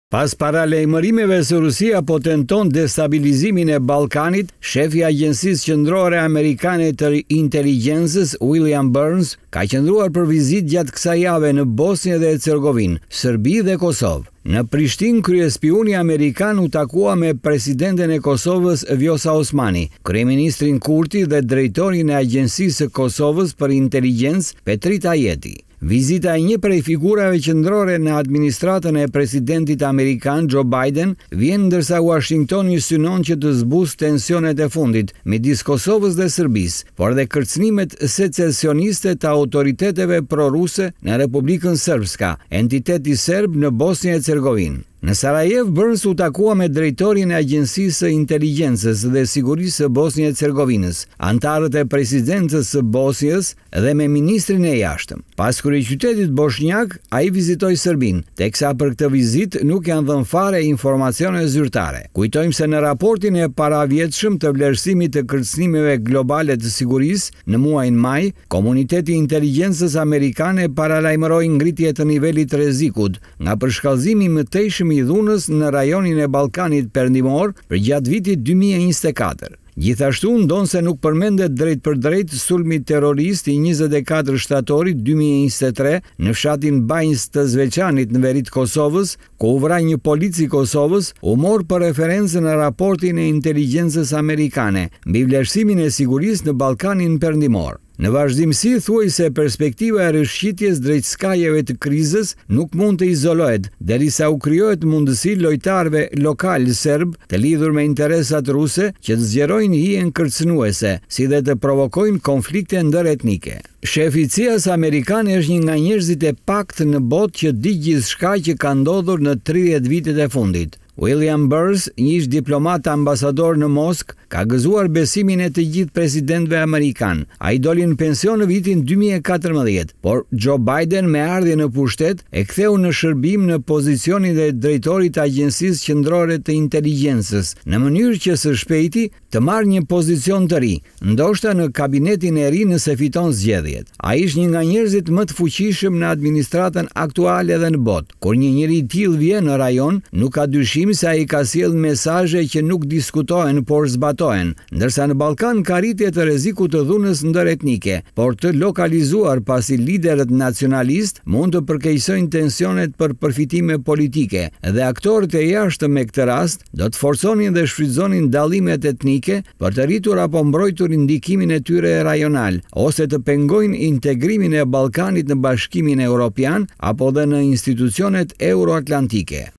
Pas paralajmërimeve se Rusia po tenton destabilizimin e Ballkanit, shefi i Agjencisë Qendrore Amerikane të Inteligjencës, William Burns, ka qëndruar për vizitë gjatë kësaj jave në Bosnjë dhe Hercegovinë, Serbi dhe Kosovë. Në Prishtinë, kryespiuni amerikan u takua me presidenten e Kosovës Vjosa Osmani, kryeministrin Kurti dhe drejtorin e Agjencisë së Kosovës për Inteligjencë, Petrita Jeti. Vizita e një prej figurave qendrore në administratën e presidentit amerikan Joe Biden vjen ndërsa Washingtoni synon që të zbusë tensionet e fundit midis Kosovës dhe Serbisë, por dhe kërcënimet secesioniste të autoriteteve proruse në Republikën Srpska, entiteti serb në Bosnjë e Hercegovinë. Në Sarajevo, Burns u takua me drejtorin e Agjencisë së Inteligjencës dhe Sigurisë së Bosnjë e Hercegovinës, antarët e presidencës së Bosnjës dhe me ministrin e jashtëm. Pas kryeqytetit bosnjak, ai vizitoi Serbinë, teksa për këtë vizitë nuk janë dhënë fare informacione zyrtare. Kujtojmë se në raportin e paravjetshëm të vlerësimit të kërcënimeve globale të sigurisë në muajin maj, komuniteti i inteligjencës amerikane paralajmëroi ngritje të nivelit të rrezikut nga përshkallëzimi i mëtejshëm i dhunës në rajonin e Ballkanit Perëndimor për gjatë vitit 2024. Gjithashtu ndonë se nuk përmendet drejt për drejt sulmi terrorist i 24 shtatorit 2023 në fshatin Banjës të Zveçanit në veri të Kosovës, ku u vraj një polic i Kosovës, u mor për referencë në raportin e inteligjencës amerikane mbi vlerësimin e sigurisë në Ballkanin Perëndimor. Në vazhdimsi thuaj se perspektiva e rishqitjes drejt skajeve të krizës nuk mund të izolohet, derisa u krijohet mundësi lojtarëve lokal serb të lidhur me interesat ruse që të zgjerojnë hijen kërcënuese, si dhe të provokojnë konflikte ndëretnike. Shefi i CIA-s amerikan është një nga njerëzit e paktë në botë që di gjithçka që ka ndodhur në 30 vitet e fundit. William Burns, një ish diplomat ambasador në Moskë, ka gëzuar besimin e të gjithë presidentëve amerikan. Ai doli në pension në vitin 2014, por Joe Biden me ardhje në pushtet e ktheu në shërbim në pozicionin e drejtorit të Agjencisë Qendrore të Inteligjencës, në mënyrë që së shpejti të marrë një pozicion të ri, ndoshta në kabinetin e ri nëse fiton zgjedhjet. Ai është një nga njerëzit më të fuqishëm në administratën aktuale dhe në botë. Kur një njeri i tillë vjen në rajon, nuk ka dyshim se ai ka sjellë mesazhe që nuk diskutohen por zbatohen, ndërsa në Ballkan ka rritje të rrezikut të dhunës ndëretnike, por të lokalizuar pasi liderët nacionalist mund të përkeqësojnë tensionet për përfitime politike dhe aktorët e jashtëm me këtë rast do të forconin dhe shfrytëzonin dallimet etnike për të rritur apo mbrojtur ndikimin e tyre rajonal ose të pengojnë integrimin e Ballkanit në Bashkimin Evropian apo dhe në institucionet euroatlantike.